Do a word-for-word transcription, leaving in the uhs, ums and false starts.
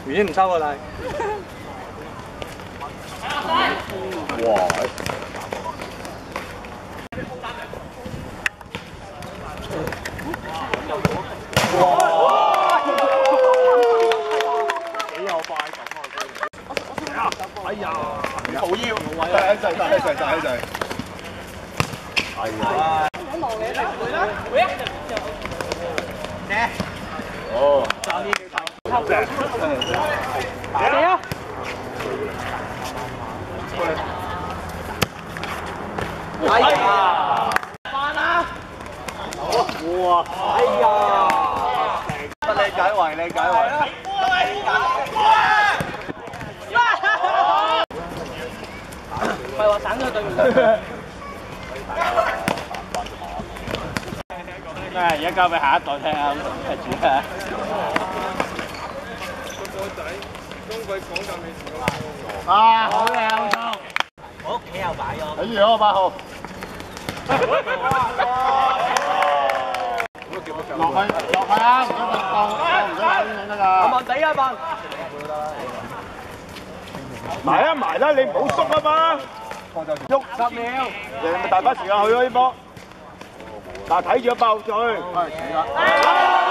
原先唔收啊，但係。 哇！幾有快感啊！哎呀，好腰，一齊，一齊，一齊。哎呀！唔好望你啦，會啦，會啊！哦，爭啲幾快，嚟啊！哎呀！翻啦！哇！哎呀！不理解為，理解為。唔係話省咗對面。咩？而家交俾下一代聽啊！係主啊！個波仔，中鬼講緊你前個。啊！好嘢，好錯。我屋企又擺咗。睇住我八號。落去，落去啊！唔使咁放，唔使咁樣得㗎。慢慢地啊，慢。埋啊埋啦！你唔好縮啊嘛。喐十秒，你咪大把時間去咯呢波。嗱，睇住個爆嘴。係，死啦！